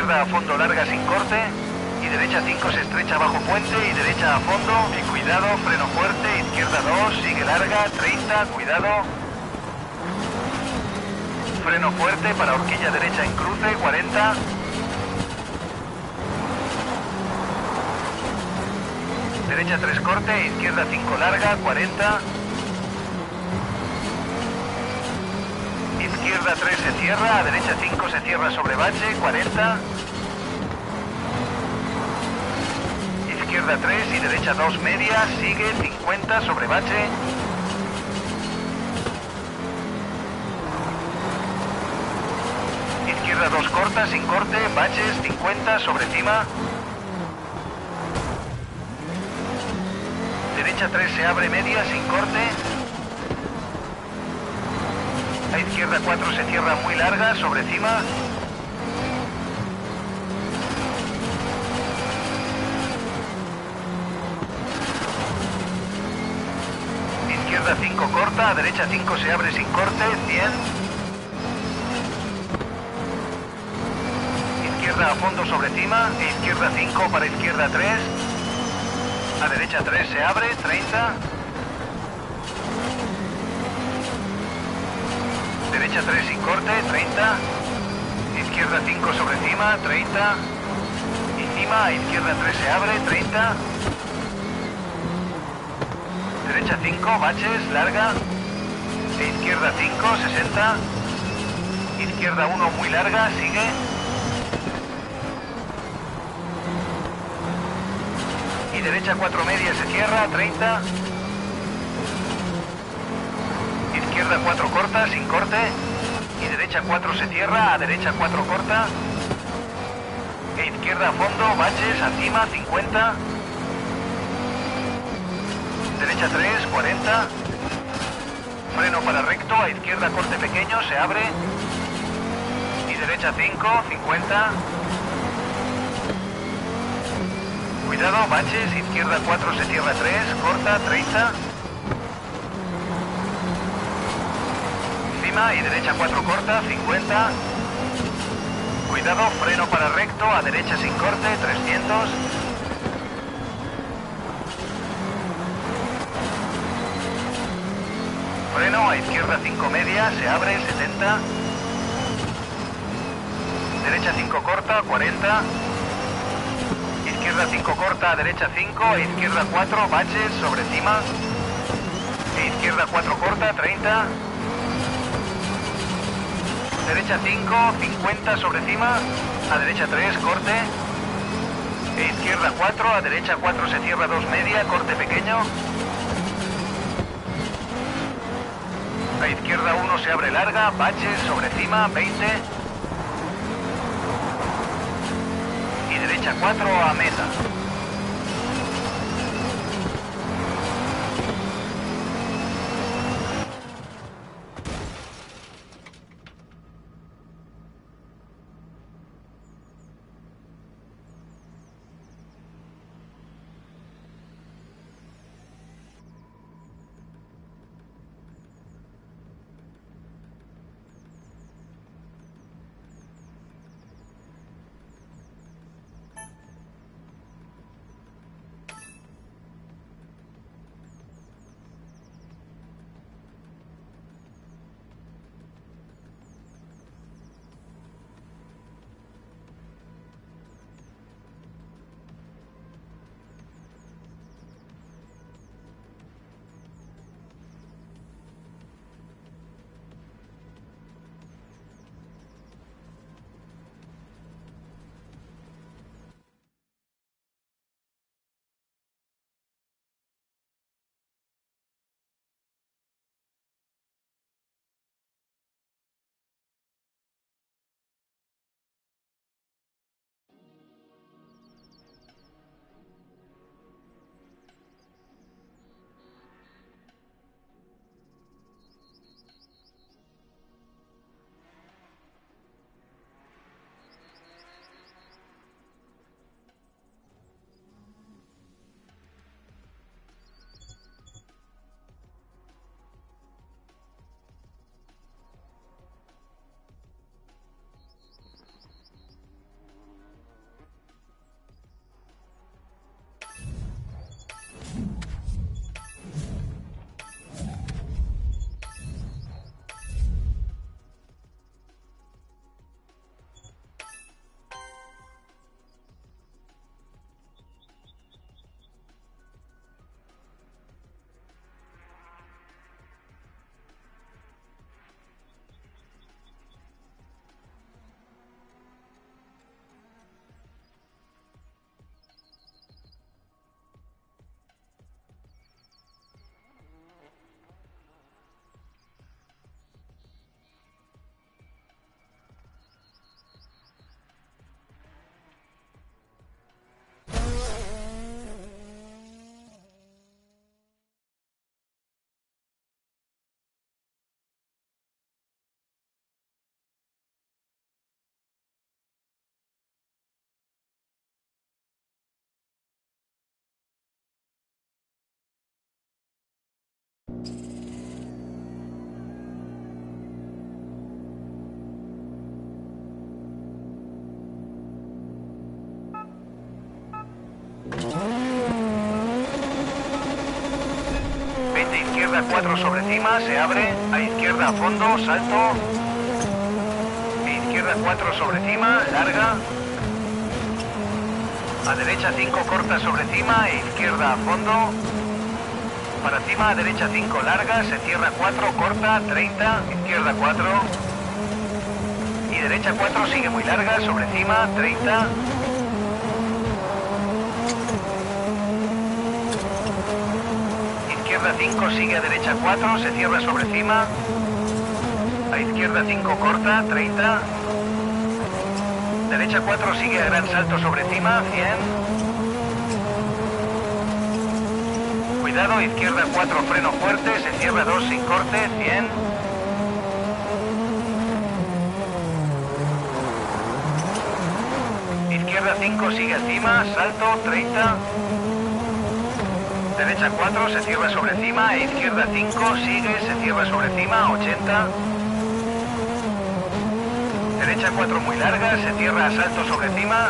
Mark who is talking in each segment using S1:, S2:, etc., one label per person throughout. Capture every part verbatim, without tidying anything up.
S1: izquierda a fondo larga sin corte. Y derecha cinco se estrecha bajo puente y derecha a fondo. Y cuidado, freno fuerte, izquierda dos, sigue larga, treinta, cuidado. Freno fuerte para horquilla derecha en cruce, cuarenta. Derecha tres corte, izquierda cinco larga, cuarenta. Izquierda tres se cierra, a derecha cinco se cierra sobre bache, cuarenta. Izquierda tres y derecha dos media, sigue, cincuenta sobre bache. Izquierda dos corta, sin corte, baches, cincuenta sobre cima. Derecha tres se abre media, sin corte. A izquierda cuatro se cierra muy larga, sobre cima. Izquierda cinco corta, a derecha cinco se abre sin corte, cien. Izquierda a fondo sobre cima, e izquierda cinco para izquierda tres. A derecha tres se abre, treinta. Derecha tres sin corte, treinta. Izquierda cinco sobre cima, treinta. Y cima, a izquierda tres se abre, treinta. Derecha cinco, baches, larga. E izquierda cinco, sesenta. Izquierda uno muy larga, sigue. Y derecha cuatro media se cierra, treinta. Izquierda cuatro corta, sin corte. Y derecha cuatro se cierra, a derecha cuatro corta. E izquierda a fondo, baches, encima, cincuenta. Derecha tres, cuarenta. Freno para recto, a izquierda corte pequeño, se abre. Y derecha cinco, cincuenta. Cuidado, baches, izquierda cuatro se cierra tres, corta, treinta. Cima y derecha cuatro corta, cincuenta. Cuidado, freno para recto, a derecha sin corte, trescientos. Freno, a izquierda cinco media, se abre, setenta. Derecha cinco corta, cuarenta. Izquierda cinco corta, a derecha cinco, e izquierda cuatro, baches, sobre cima. E izquierda cuatro corta, treinta. Derecha cinco, cincuenta sobre cima. A derecha tres, corte. E izquierda cuatro, a derecha cuatro se cierra dos media, corte pequeño. A izquierda uno se abre larga, baches, sobre cima, veinte. Y derecha cuatro a meta. izquierda cuatro sobre cima, se abre, a izquierda a fondo, salto, e izquierda cuatro sobre cima, larga, a derecha cinco corta sobre cima e izquierda a fondo, para cima a derecha cinco larga, se cierra cuatro corta, treinta, izquierda cuatro, y derecha cuatro sigue muy larga, sobre cima, treinta, izquierda cinco sigue a derecha cuatro, se cierra sobre cima, a izquierda cinco corta, treinta, derecha cuatro sigue a gran salto sobre cima, cien, cuidado, izquierda cuatro freno fuerte, se cierra dos sin corte, cien, izquierda cinco sigue encima, salto, treinta, derecha cuatro se cierra sobre cima e izquierda cinco sigue, se cierra sobre cima, ochenta, derecha cuatro muy larga, se cierra a salto sobre cima,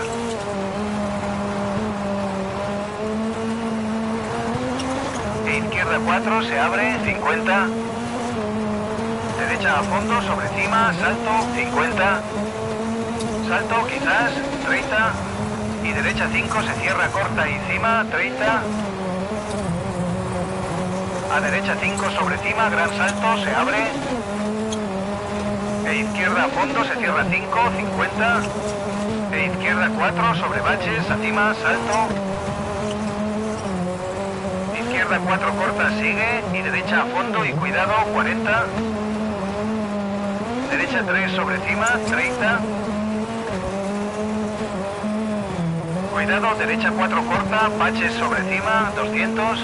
S1: e izquierda cuatro se abre, cincuenta, derecha a fondo sobre cima, salto, cincuenta, salto quizás, treinta, y derecha cinco se cierra corta y encima, treinta, a derecha cinco sobre cima, gran salto, se abre, e izquierda a fondo se cierra cinco, cincuenta, e izquierda cuatro sobre baches, encima, salto, izquierda cuatro corta sigue, y derecha a fondo y cuidado, cuarenta, derecha tres sobre cima, treinta, cuidado, derecha cuatro corta, baches sobre cima, doscientos,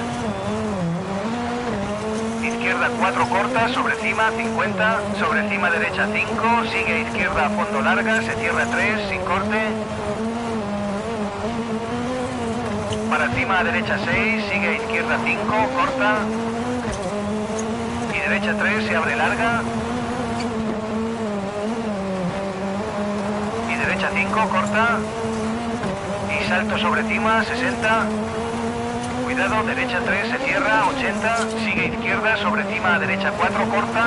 S1: izquierda cuatro corta, sobre cima, cincuenta, sobre cima derecha cinco, sigue izquierda a fondo larga, se cierra tres, sin corte, para cima a derecha seis, sigue izquierda cinco, corta, y derecha tres, se abre larga, y derecha cinco, corta, y salto sobre cima, sesenta, cuidado, derecha tres se cierra, ochenta, sigue izquierda, sobre cima a derecha cuatro corta,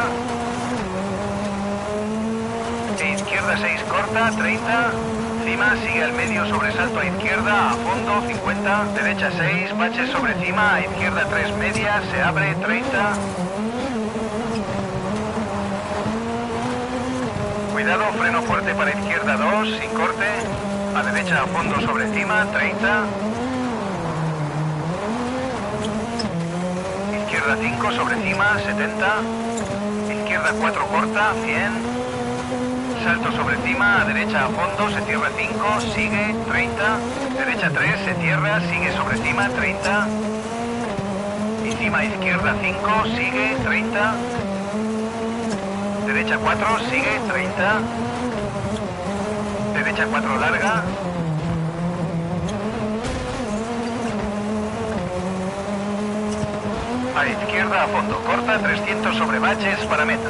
S1: e izquierda seis corta, treinta, cima sigue al medio, sobresalto a izquierda, a fondo, cincuenta, derecha seis, baches sobre cima, a izquierda tres media, se abre, treinta, cuidado, freno fuerte para izquierda dos, sin corte, a derecha a fondo sobre cima, treinta, izquierda cinco sobre cima, setenta, izquierda cuatro corta, cien, salto sobre cima, a derecha a fondo, se cierra cinco, sigue, treinta, derecha tres, se cierra, sigue sobre cima, treinta, y cima izquierda cinco, sigue, treinta, derecha cuatro, sigue, treinta, derecha cuatro larga, a izquierda a fondo, corta, trescientos sobre baches para meta.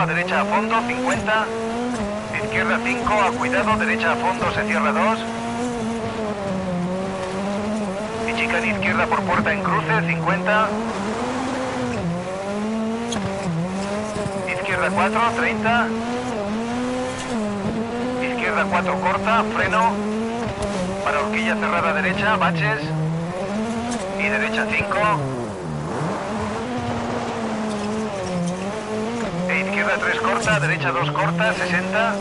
S1: a derecha a fondo, cincuenta. Izquierda cinco, a cuidado, derecha a fondo, se cierra dos. Y chicane izquierda por puerta en cruce, cincuenta. Izquierda cuatro, treinta. Izquierda cuatro corta, freno. Para horquilla cerrada derecha, baches. Y derecha cinco. E izquierda tres corta, derecha dos corta, sesenta.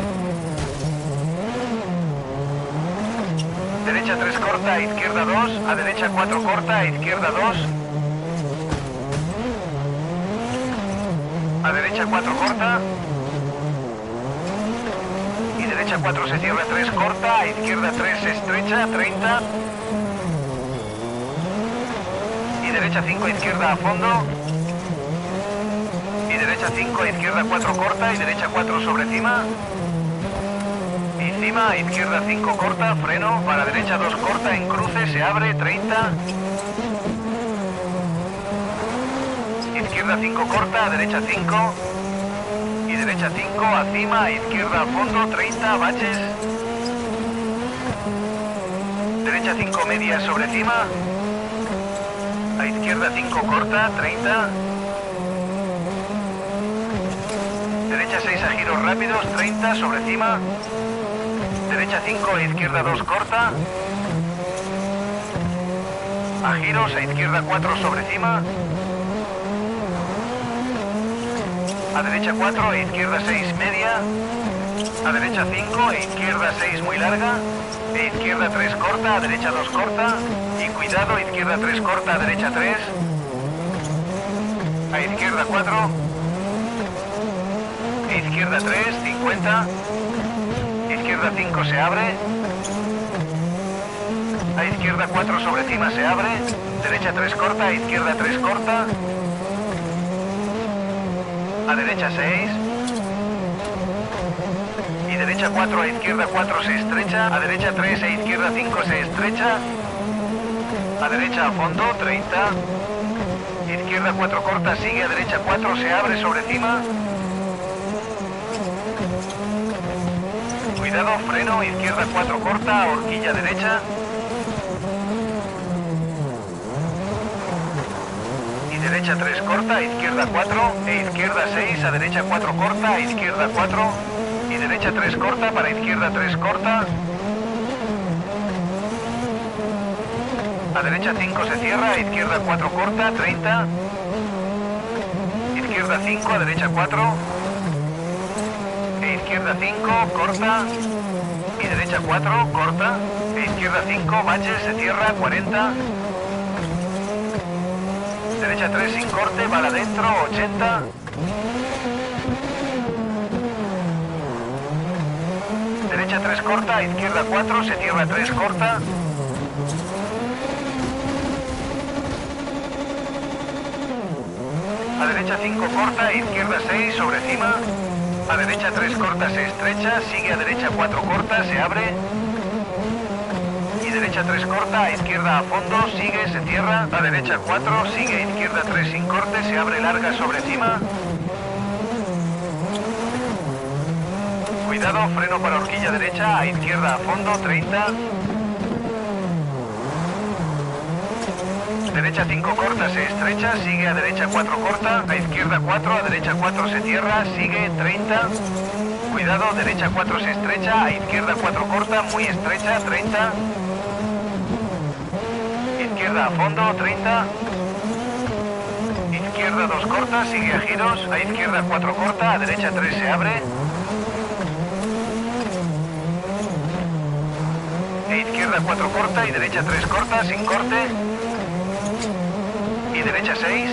S1: Derecha tres corta, izquierda dos, a derecha cuatro corta, a izquierda dos. A derecha cuatro corta. Y derecha cuatro se cierra tres corta, a izquierda tres se estrecha, treinta. Y derecha cinco, izquierda a fondo. Y derecha cinco, izquierda cuatro corta, y derecha cuatro sobre cima. Y cima, izquierda cinco corta, freno, para derecha dos corta, en cruce, se abre, treinta. Izquierda cinco corta, a derecha cinco. Y derecha cinco, a cima, izquierda a fondo, treinta, baches. Derecha cinco media sobre cima. A izquierda cinco corta, treinta. Derecha seis a giros rápidos, treinta, sobre cima. Derecha cinco, a izquierda dos corta. A giros, a izquierda cuatro sobre cima. A derecha cuatro, a izquierda seis media. A derecha cinco, a izquierda seis muy larga. A izquierda tres corta, a derecha dos corta. Y cuidado, izquierda tres corta, a derecha tres. A izquierda cuatro. A izquierda tres, cincuenta. Izquierda cinco se abre. A izquierda cuatro sobre cima se abre. Derecha tres corta, a izquierda tres corta. A derecha seis. Y derecha cuatro, a izquierda cuatro se estrecha. A derecha tres, a izquierda cinco se estrecha. A derecha a fondo, treinta. Izquierda cuatro corta, sigue, a derecha cuatro se abre sobre cima. Cuidado, freno, izquierda cuatro corta, horquilla derecha. Y derecha tres corta, izquierda cuatro, e izquierda seis, a derecha cuatro corta, a izquierda cuatro. Y derecha tres corta, para izquierda tres corta. A derecha cinco se cierra, a izquierda cuatro corta, treinta. Izquierda cinco, a derecha cuatro. E izquierda cinco, corta. Y derecha cuatro, corta. E izquierda cinco, baches, se cierra, cuarenta. Derecha tres sin corte, para adentro, ochenta. Derecha tres corta, izquierda cuatro, se cierra tres corta. A derecha cinco corta, izquierda seis sobre cima. A derecha tres corta se estrecha, sigue a derecha cuatro corta, se abre. Y derecha tres corta, a izquierda a fondo, sigue, se cierra. A derecha cuatro, sigue, a izquierda tres sin corte, se abre larga sobre cima. Cuidado, freno para horquilla derecha, a izquierda a fondo, treinta. Derecha cinco corta, se estrecha, sigue a derecha cuatro corta, a izquierda cuatro, a derecha cuatro se cierra, sigue, treinta. Cuidado, derecha cuatro se estrecha, a izquierda cuatro corta, muy estrecha, treinta. Izquierda a fondo, treinta. Izquierda dos corta, sigue a giros, a izquierda cuatro corta, a derecha tres se abre. E izquierda cuatro corta y derecha tres corta, sin corte. Y derecha seis.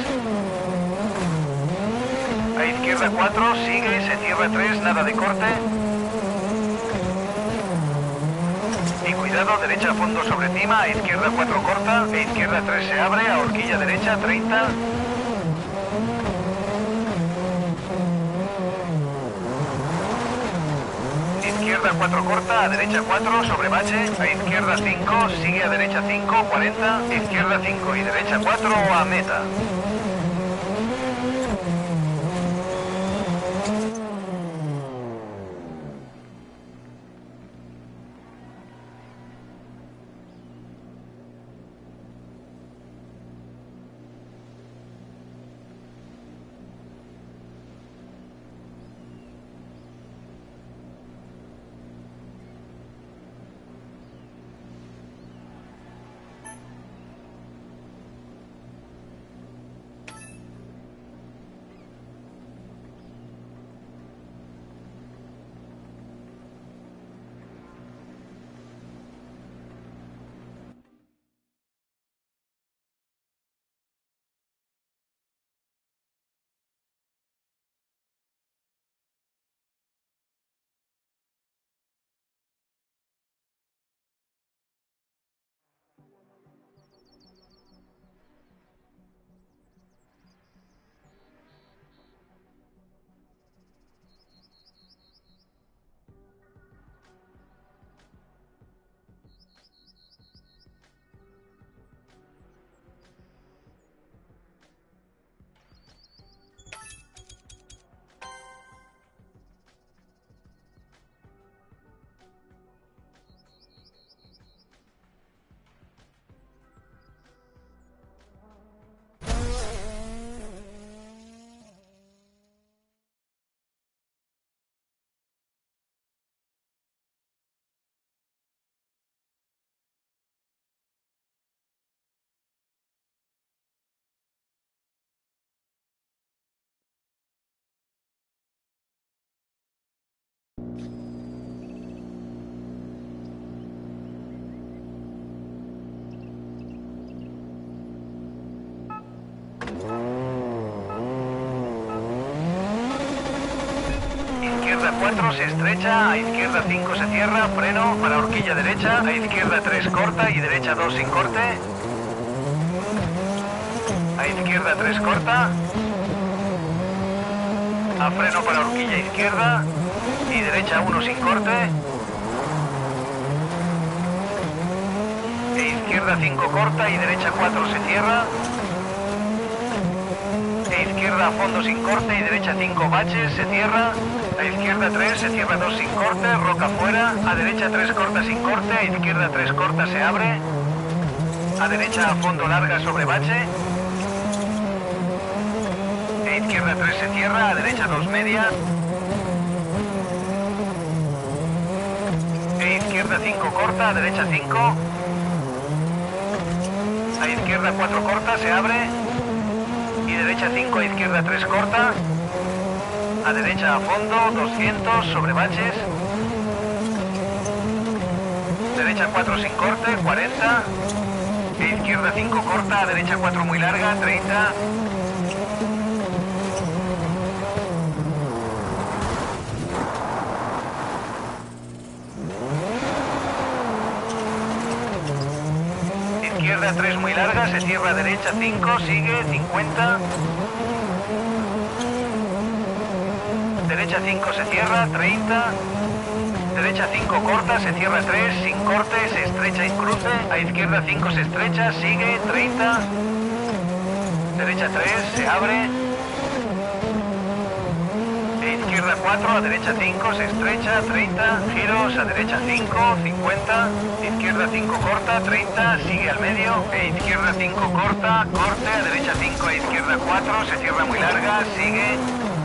S1: A izquierda cuatro, sigue, se cierra tres, nada de corte. Y cuidado, derecha a fondo sobre cima, a izquierda cuatro corta, a izquierda tres se abre, a horquilla derecha, treinta. Izquierda cuatro corta, a derecha cuatro, sobre bache, a izquierda cinco, sigue a derecha cinco, cuarenta, izquierda cinco y derecha cuatro, a meta. cuatro se estrecha, a izquierda cinco se cierra, freno para horquilla derecha, a izquierda tres corta y derecha dos sin corte. A izquierda tres corta. A freno para horquilla izquierda y derecha uno sin corte. E izquierda cinco corta y derecha cuatro se cierra. E izquierda a fondo sin corte y derecha cinco baches, se cierra. A izquierda tres, se cierra dos sin corte, roca fuera. A derecha tres corta sin corte, a izquierda tres corta se abre. A derecha a fondo larga sobre bache. E izquierda tres se cierra, a derecha dos media. E izquierda cinco corta, a derecha cinco. A izquierda cuatro corta, se abre. Y derecha cinco, a izquierda tres corta. A derecha a fondo, doscientos sobre baches. Derecha cuatro sin corte, cuarenta. E izquierda cinco corta, a derecha cuatro muy larga, treinta. Izquierda tres muy larga, se cierra derecha cinco, sigue cincuenta. Derecha cinco se cierra, treinta. Derecha cinco corta, se cierra tres, sin corte, se estrecha en cruce. A izquierda cinco se estrecha, sigue, treinta. Derecha tres, se abre. E izquierda cuatro, a derecha cinco, se estrecha, treinta. Giros, a derecha cinco, cincuenta. Izquierda cinco corta, treinta, sigue al medio. E izquierda cinco corta, corte, a derecha cinco, a izquierda cuatro, se cierra muy larga, sigue.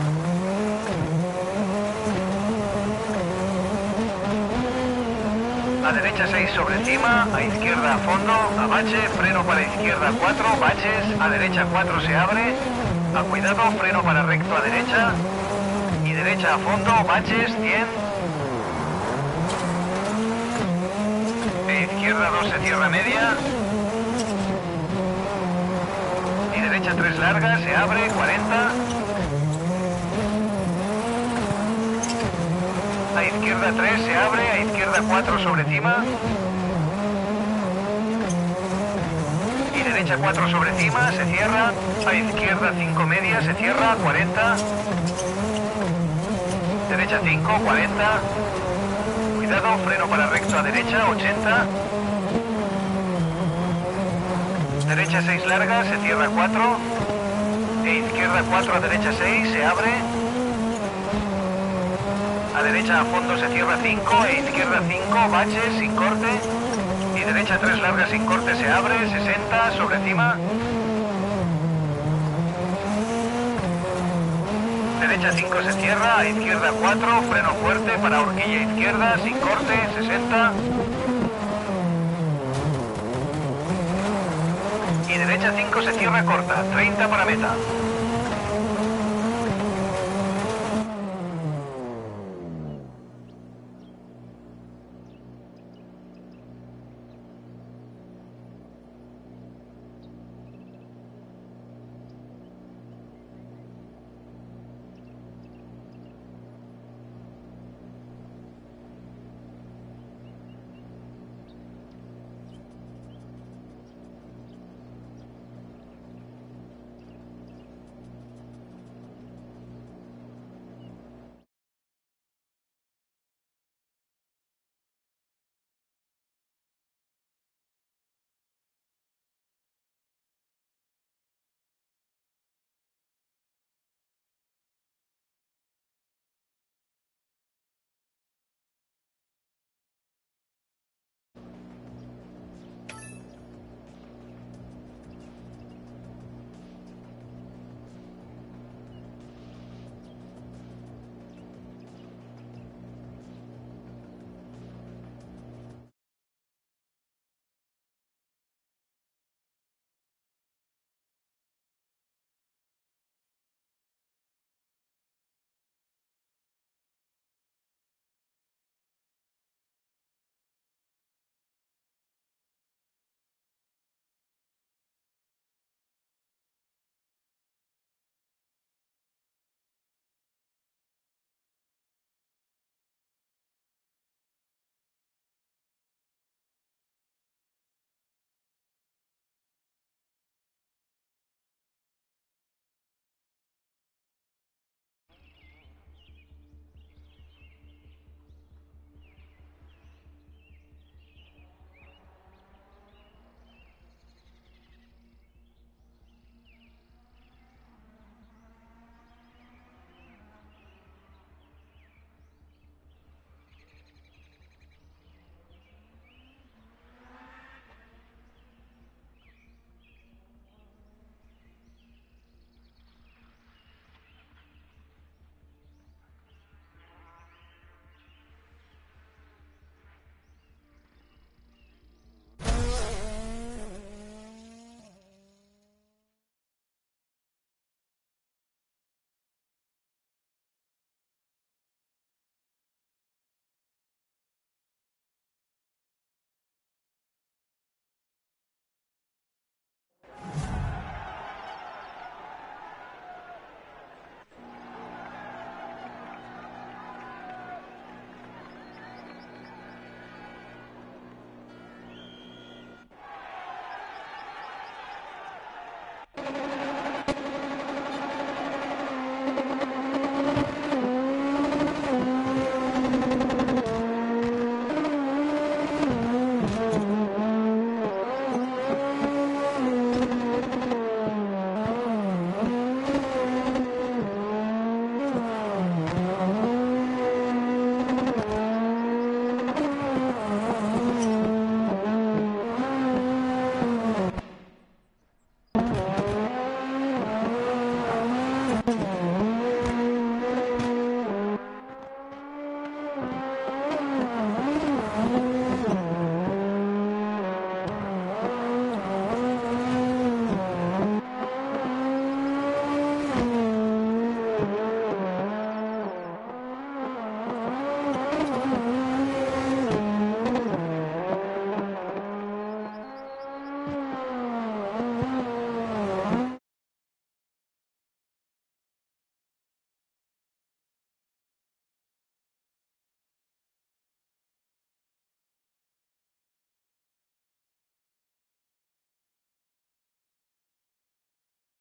S1: A derecha seis sobre cima, a izquierda a fondo, a bache, freno para izquierda cuatro, baches, a derecha cuatro se abre, a cuidado, freno para recto a derecha, y derecha a fondo, baches, cien. E izquierda dos se cierra media, y derecha tres larga, se abre, cuarenta. A izquierda tres se abre, a izquierda cuatro sobre cima. Y derecha cuatro sobre cima, se cierra. A izquierda cinco media, se cierra, cuarenta. Derecha cinco, cuarenta. Cuidado, freno para recto a derecha, ochenta. Derecha seis larga, se cierra cuatro. E izquierda cuatro a derecha seis, se abre. A derecha a fondo se cierra cinco, e izquierda cinco, baches, sin corte. Y derecha tres larga sin corte se abre, sesenta, sobre cima. Derecha cinco se cierra, a izquierda cuatro, freno fuerte para horquilla izquierda, sin corte, sesenta. Y derecha cinco se cierra corta, treinta para meta.